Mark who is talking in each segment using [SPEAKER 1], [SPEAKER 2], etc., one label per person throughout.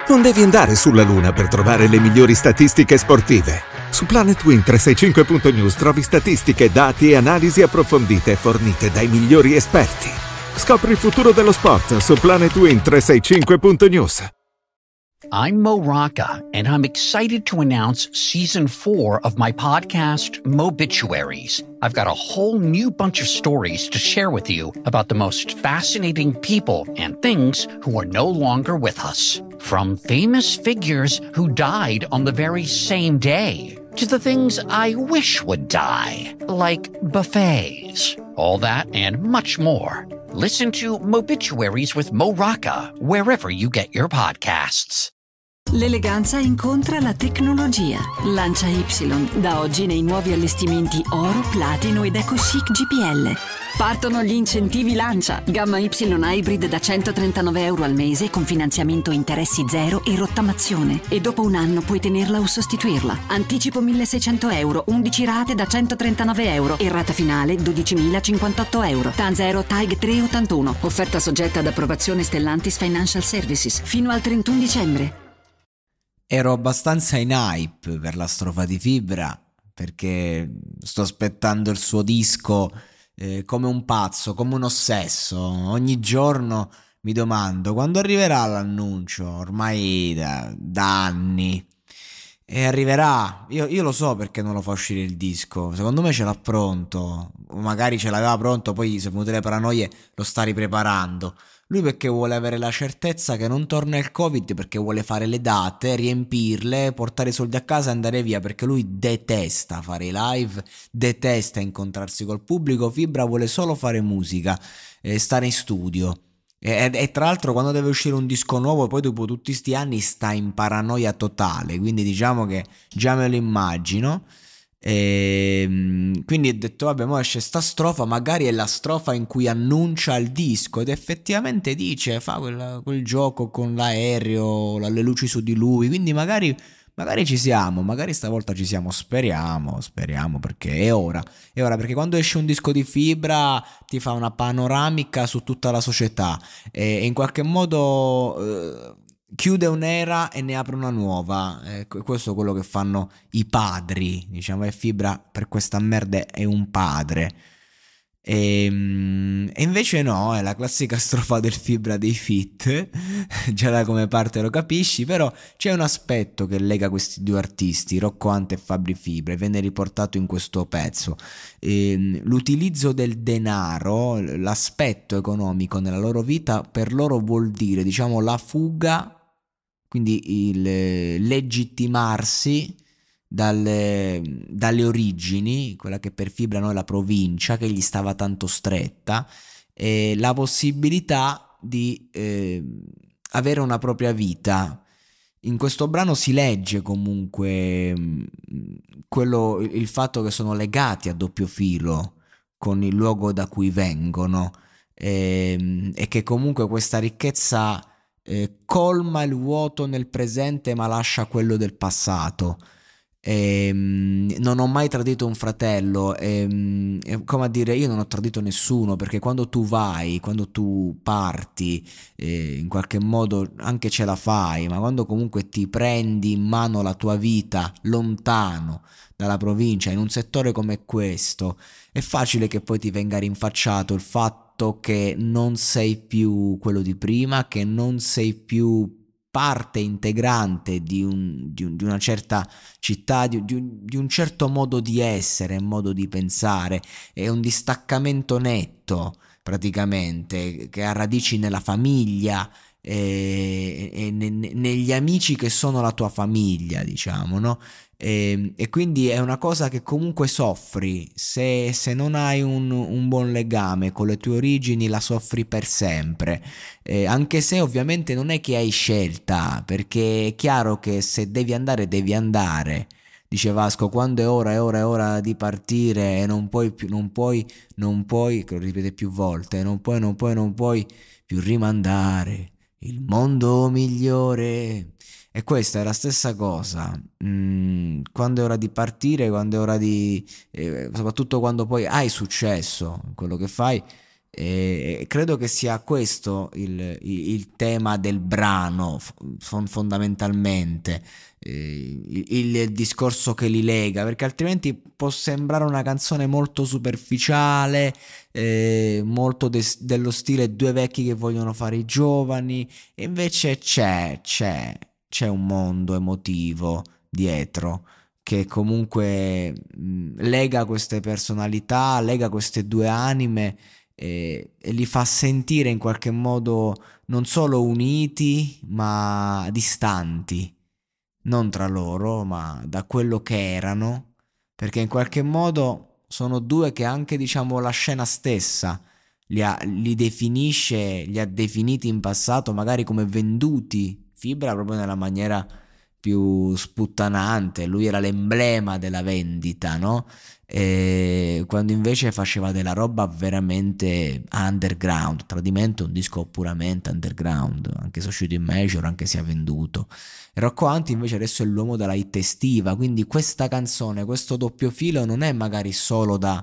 [SPEAKER 1] Non devi andare sulla Luna per trovare le migliori statistiche sportive. Su planetwin365.news trovi statistiche, dati e analisi approfondite fornite dai migliori esperti. Scopri il futuro dello sport su planetwin365.news.
[SPEAKER 2] I'm Mo Rocca, and I'm excited to announce Season 4 of my podcast, Mobituaries. I've got a whole new bunch of stories to share with you about the most fascinating people and things who are no longer with us. From famous figures who died on the very same day, to the things I wish would die, like buffets. All that and much more. Listen to Mobituaries with Mo Rocca wherever you get your podcasts.
[SPEAKER 3] L'eleganza incontra la tecnologia. Lancia Y, da oggi nei nuovi allestimenti oro, platino ed eco chic GPL. Partono gli incentivi Lancia. Gamma Y Hybrid da €139 al mese con finanziamento interessi zero e rottamazione. E dopo un anno puoi tenerla o sostituirla. Anticipo €1.600, 11 rate da €139 e rata finale €12.058. TAN 0 TAG 381. Offerta soggetta ad approvazione Stellantis Financial Services fino al 31 dicembre.
[SPEAKER 4] Ero abbastanza in hype per la strofa di Fibra, perché sto aspettando il suo disco come un pazzo, come un ossesso. Ogni giorno mi domando quando arriverà l'annuncio, ormai da anni. E arriverà, io lo so perché non lo fa uscire il disco, secondo me ce l'ha pronto, o magari ce l'aveva pronto, poi se venute le paranoie lo sta ripreparando. Lui perché vuole avere la certezza che non torna il Covid, perché vuole fare le date, riempirle, portare i soldi a casa e andare via, perché lui detesta fare i live, detesta incontrarsi col pubblico. Fibra vuole solo fare musica, stare in studio. E tra l'altro quando deve uscire un disco nuovo, poi dopo tutti sti anni sta in paranoia totale, quindi diciamo che già me lo immagino. Quindi ho detto vabbè, mo esce sta strofa, magari è la strofa in cui annuncia il disco, ed effettivamente dice, fa quel gioco con l'aereo, le luci su di lui, quindi magari ci siamo, magari stavolta ci siamo, speriamo perché è ora, perché quando esce un disco di Fibra ti fa una panoramica su tutta la società e in qualche modo chiude un'era e ne apre una nuova. Questo è quello che fanno i padri, diciamo, e Fibra per questa merda è un padre. E invece no, è la classica strofa del Fibra dei feat. Già da come parte lo capisci, però c'è un aspetto che lega questi due artisti, Rocco Hunt e Fabri Fibra, e viene riportato in questo pezzo. L'utilizzo del denaro, l'aspetto economico nella loro vita per loro vuol dire, diciamo, la fuga, quindi il legittimarsi dalle origini, quella che per Fibra noi è la provincia, che gli stava tanto stretta, e la possibilità di avere una propria vita. In questo brano si legge comunque il fatto che sono legati a doppio filo con il luogo da cui vengono, e che comunque questa ricchezza colma il vuoto nel presente ma lascia quello del passato. Non ho mai tradito un fratello, come a dire, io non ho tradito nessuno, perché quando tu vai, quando tu parti, in qualche modo anche ce la fai, ma quando comunque ti prendi in mano la tua vita lontano dalla provincia, in un settore come questo, è facile che poi ti venga rinfacciato il fatto che non sei più quello di prima, che non sei più parte integrante di una certa città, di un certo modo di essere, modo di pensare. È un distaccamento netto praticamente, che ha radici nella famiglia e negli amici che sono la tua famiglia, diciamo, no? E quindi è una cosa che comunque soffri, se non hai un buon legame con le tue origini, la soffri per sempre, anche se ovviamente non è che hai scelta, perché è chiaro che se devi andare, dice Vasco, quando è ora di partire e non puoi, che lo ripete più volte, non puoi più rimandare il mondo migliore. E questa è la stessa cosa, quando è ora di partire, quando è ora di soprattutto quando poi hai successo in quello che fai, Credo che sia questo il tema del brano, fondamentalmente, il discorso che li lega, perché altrimenti può sembrare una canzone molto superficiale, molto dello stile due vecchi che vogliono fare i giovani, e invece c'è un mondo emotivo dietro che comunque lega queste personalità, lega queste due anime e li fa sentire in qualche modo non solo uniti ma distanti, non tra loro ma da quello che erano, perché in qualche modo sono due che anche, diciamo, la scena stessa li definisce, li ha definiti in passato magari come venduti. Fibra proprio nella maniera più sputtanante, lui era l'emblema della vendita, no? Quando invece faceva della roba veramente underground. Tradimento è un disco puramente underground, anche se è uscito in major, anche se ha venduto. E Rocco Hunt invece adesso è l'uomo della hit estiva, quindi questa canzone, questo doppio filo non è magari solo da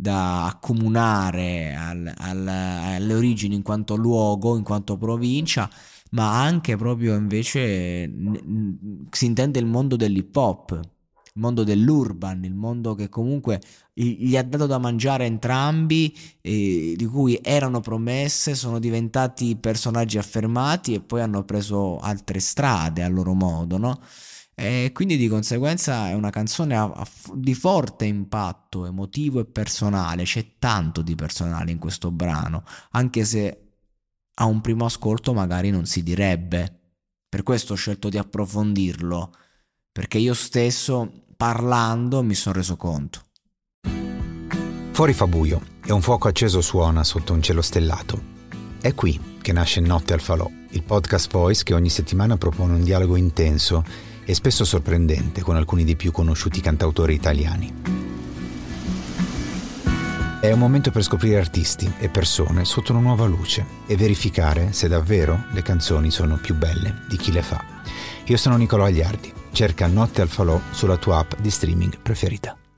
[SPEAKER 4] accomunare alle origini in quanto luogo, in quanto provincia, ma anche proprio invece si intende il mondo dell'hip hop, il mondo dell'urban, il mondo che comunque gli ha dato da mangiare entrambi, di cui erano promesse, sono diventati personaggi affermati e poi hanno preso altre strade a loro modo, no? E quindi di conseguenza è una canzone di forte impatto emotivo e personale, c'è tanto di personale in questo brano, anche se a un primo ascolto magari non si direbbe. Per questo ho scelto di approfondirlo, perché io stesso parlando mi sono reso conto.
[SPEAKER 5] Fuori fa buio e un fuoco acceso suona sotto un cielo stellato. È qui che nasce Notte al Falò, il podcast Voice che ogni settimana propone un dialogo intenso e spesso sorprendente con alcuni dei più conosciuti cantautori italiani. È un momento per scoprire artisti e persone sotto una nuova luce e verificare se davvero le canzoni sono più belle di chi le fa. Io sono Nicolò Agliardi, cerca Notte al Falò sulla tua app di streaming preferita.